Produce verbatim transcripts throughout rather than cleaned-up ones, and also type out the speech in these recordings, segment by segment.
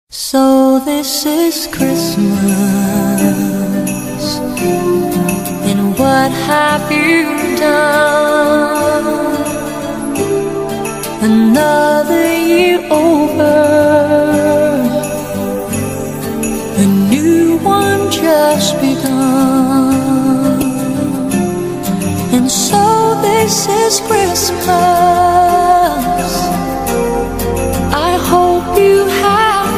So this is Christmas, and what have you done? Another year over, a new one just begun. And so this is Christmas. I hope you have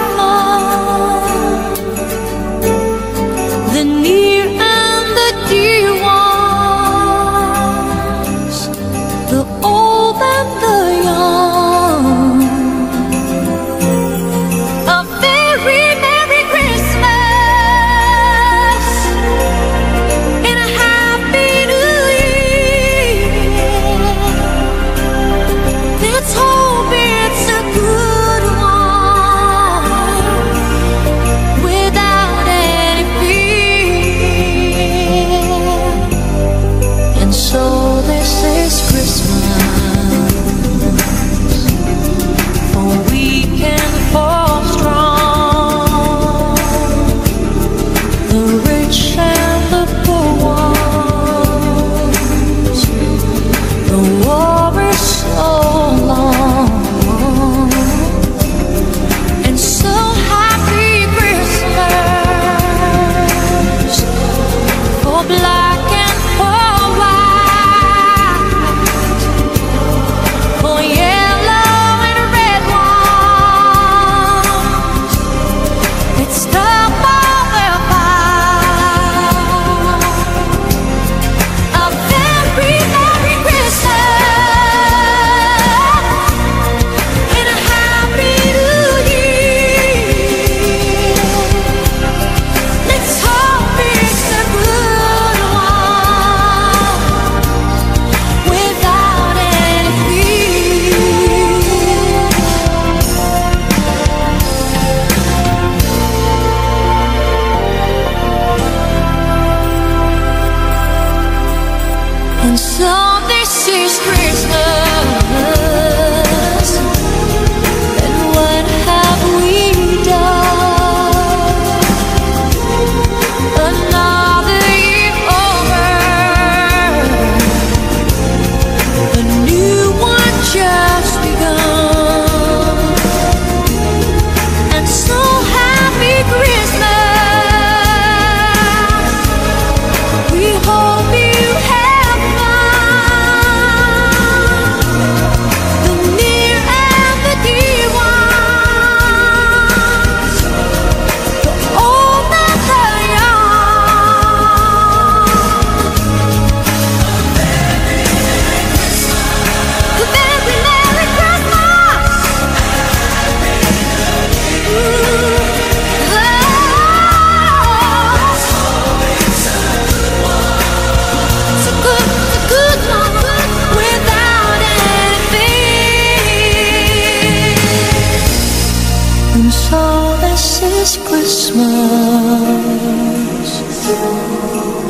the near and the dear ones, the old and the young. A very Merry Christmas and a Happy New Year. Let's hope it's a good one without any fear. And so this is Christmas, for weak and for strong, the rich and the poor ones. The war is so long, and so happy Christmas for black and for white, for yellow and red ones. Let's stop all the fight. A very Merry Christmas and a Happy New Year. Let's hope it's a good one without any fear. And so this is Christmas, and what have we done? Another year over, a new one just begun. And so happy Christmas, we hope you have fun. The near and the dear ones, the old and the young. The very Merry Christmas. It's a good, it's a good one without any fear. And so this is Christmas.